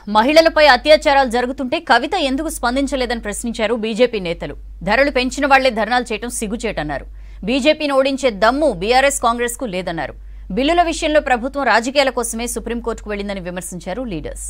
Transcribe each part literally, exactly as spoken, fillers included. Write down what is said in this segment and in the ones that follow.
మహిళలపై అత్యాచారాలు జరుగుతుంటే కవిత ఎందుకు స్పందించలేదని ప్రశ్నించారు బీజేపీ నేతలు. ధరలు పెంచిన వాళ్లే ధర్నాలు చేయడం సిగ్గుచేటన్నారు. బీజేపీని ఓడించే దమ్ము బీఆర్ఎస్ కాంగ్రెస్ కు లేదన్నారు. బిల్లుల విషయంలో ప్రభుత్వం రాజకీయాల కోసమే సుప్రీంకోర్టుకు వెళ్లిందని విమర్శించారు లీడర్స్.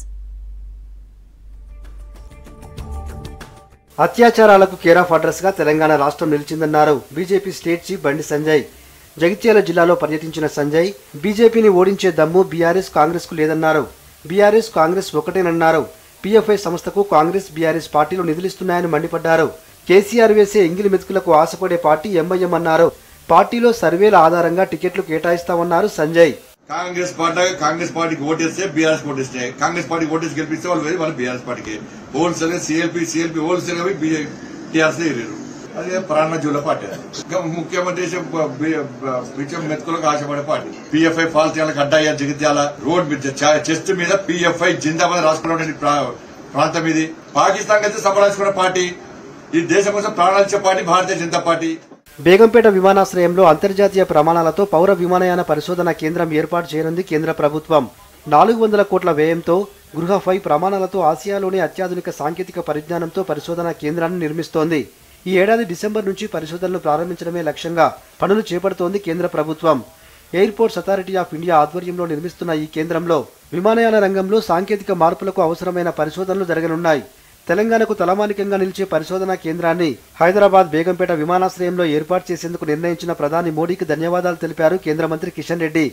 అత్యాచారాలకు కేర్ ఆఫ్ అడ్రస్ గా తెలంగాణ రాష్ట్రం నిలిచిందన్నారు BJP state chief Bandi Sanjay. Jagtial జిల్లాలో పర్యటించిన సంజయ్ బీజేపీని ఓడించే దమ్ము బీఆర్ఎస్ కాంగ్రెస్ కు లేదన్నారు. బీఆర్ఎస్ కాంగ్రెస్ ఒకటేనన్నారు. పీఎఫ్ఐ సంస్థకు కాంగ్రెస్ బీఆర్ఎస్ పార్టీలు నిధులిస్తున్నాయని మండిపడ్డారు. కేసీఆర్ వేసే ఎంగిలి మెతుకులకు ఆశపడే పార్టీ ఎంఐఎం అన్నారు. పార్టీలో సర్వేల ఆధారంగా టికెట్లు కేటాయిస్తామన్నారు సంజయ్. కాంగ్రెస్ పార్టీ కాంగ్రెస్ పార్టీకి ఓటేస్తే బీఆర్ఎస్ ఓటేస్తే కాంగ్రెస్ పార్టీకి ఓటేసి గెలిపిస్తే వాళ్ళు వేరే వాళ్ళు బీఆర్ఎస్ పార్టీకి wholesale CLP CLP wholesale TRS ఎగిరారు. అదే ప్రాణజీవుల పార్టీ. ముఖ్యమంత్రి బిచ్చం మెతుకులకు ఆశపడే పార్టీ. పీఎఫ్ఐ పాలతీయాలకు అడ్డాయ జగిత్యాల రోడ్ మీద చెస్ట్ మీద పీఎఫ్ఐ జిందాబాద్ రాసుకున్న ప్రాంతం ఇది. పాకిస్తాన్ అయితే సంబరాల్చుకున్న పార్టీ. ఈ దేశం కోసం ప్రాణాలిచ్చే పార్టీ భారతీయ జనతా పార్టీ. బేగంపేట విమానాశ్రయంలో అంతర్జాతీయ ప్రమాణాలతో పౌర విమానయాన పరిశోధన కేంద్రం ఏర్పాటు చేయనుంది కేంద్ర ప్రభుత్వం. నాలుగు వందల కోట్ల వ్యయంతో గృహ ఫై ప్రమాణాలతో ఆసియాలోనే అత్యాధునిక సాంకేతిక పరిజ్ఞానంతో పరిశోధన కేంద్రాన్ని నిర్మిస్తోంది. ఈ ఏడాది డిసెంబర్ నుంచి పరిశోధనలు ప్రారంభించడమే లక్ష్యంగా పనులు చేపడుతోంది కేంద్ర ప్రభుత్వం. ఎయిర్పోర్ట్స్ అథారిటీ ఆఫ్ ఇండియా ఆధ్వర్యంలో నిర్మిస్తున్న ఈ కేంద్రంలో విమానయాన రంగంలో సాంకేతిక మార్పులకు అవసరమైన పరిశోధనలు జరగనున్నాయి. తెలంగాణకు తలమానికంగా నిలిచే పరిశోధనా కేంద్రాన్ని హైదరాబాద్ బేగంపేట విమానాశ్రయంలో ఏర్పాటు చేసేందుకు నిర్ణయించిన ప్రధాని మోడీకి ధన్యవాదాలు తెలిపారు కేంద్ర మంత్రి కిషన్ రెడ్డి.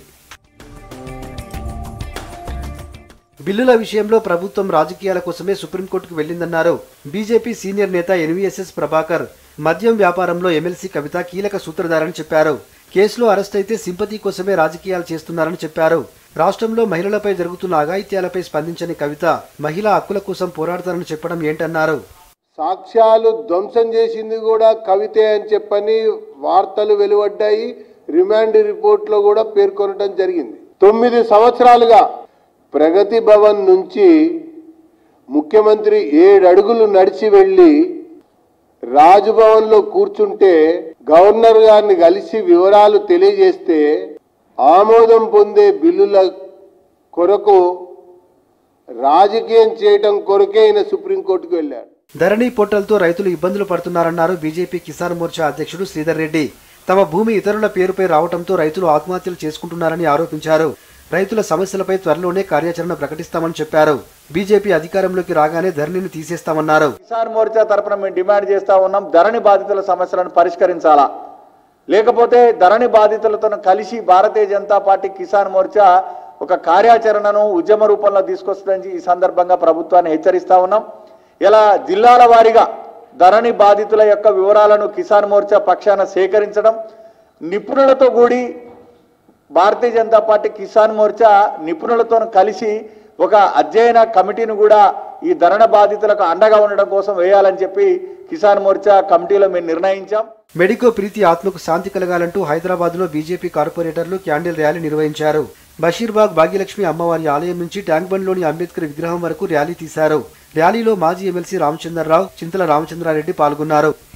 బిల్లుల విషయంలో ప్రభుత్వం రాజకీయాల కోసమే సుప్రీంకోర్టుకు వెళ్లిందన్నారు బీజేపీ సీనియర్ నేత ఎన్వీఎస్ఎస్ ప్రభాకర్. మద్యం వ్యాపారంలో ఎమ్మెల్సీ కవిత కీలక సూత్రధారని చెప్పారు. కేసులో అరెస్ట్ అయితే సింపతి కోసమే రాజకీయాలు చేస్తున్నారని చెప్పారు. రాష్ట్రంలో మహిళలపై జరుగుతున్న అఘాయిత్యాలపై స్పందించని కవిత మహిళా హక్కుల కోసం పోరాడతారని చెప్పడం ఏంటన్నారు. సాక్ష్యాలు ధ్వంసం చేసింది కూడా కవితే అని చెప్పని వార్తలు వెలువడ్డాయి. రిమాండ్ రిపోర్ట్ లో కూడా పేర్కొనడం జరిగింది. తొమ్మిది సంవత్సరాలుగా ప్రగతి భవన్ నుంచి ముఖ్యమంత్రి ఏడు అడుగులు నడిచి వెళ్లి రాజ్భవన్ లో కూర్చుంటే గవర్నర్ గారిని కలిసి వివరాలు తెలియజేస్తే ఆమోదం పొందే బిల్లుల కొరకు రాజకీయం చేయడం కొరకే ఆయన సుప్రీంకోర్టుకు వెళ్లారు. ధరణి పోర్టల్తో రైతులు ఇబ్బందులు పడుతున్నారన్నారు బీజేపీ కిసాన్ మోర్చా అధ్యక్షుడు శ్రీధర్ రెడ్డి. తమ భూమి ఇతరుల పేరుపై రావడంతో రైతులు ఆత్మహత్యలు చేసుకుంటున్నారని ఆరోపించారు. రైతుల సమస్యలపై త్వరలోనే కార్యాచరణ ప్రకటిస్తామని చెప్పారు. బీజేపీ అధికారంలోకి రాగానే ధరణిని తీసేస్తామన్నారు. కిసాన్ మోర్చా తరఫున మేము డిమాండ్ చేస్తా ఉన్నాం, ధరణి బాధితుల సమస్యలను పరిష్కరించాలా, లేకపోతే ధరణి బాధితులతో కలిసి భారతీయ జనతా పార్టీ కిసాన్ మోర్చా ఒక కార్యాచరణను ఉద్యమ రూపంలో తీసుకొస్తుందని ఈ సందర్భంగా ప్రభుత్వాన్ని హెచ్చరిస్తా ఉన్నాం. ఇలా జిల్లాల వారీగా ధరణి బాధితుల యొక్క వివరాలను కిసాన్ మోర్చా పక్షాన సేకరించడం, నిపుణులతో కూడి భారతీయ జనతా పార్టీ కిసాన్ మోర్చా నిపుణులతో కలిసి ఒక అధ్యయన కమిటీని కూడా ఈ ధరణ బాధితులకు అండగా ఉండడం కోసం వేయాలని చెప్పి కిసాన్ మోర్చా కమిటీలో మేము నిర్ణయించాం. మెడికో ప్రీతి ఆత్మకు శాంతి కలగాలంటూ హైదరాబాద్ లో బీజేపీ కార్పొరేటర్లు క్యాండిల్ ర్యాలీ నిర్వహించారు. బషీర్బాగ్ భాగ్యలక్ష్మి అమ్మవారి ఆలయం నుంచి ట్యాంక్ బండ్లోని అంబేద్కర్ విగ్రహం వరకు ర్యాలీ తీశారు. ర్యాలీలో మాజీ ఎమ్మెల్సీ రామచంద్రరావు, చింతల రామచంద్రారెడ్డి పాల్గొన్నారు.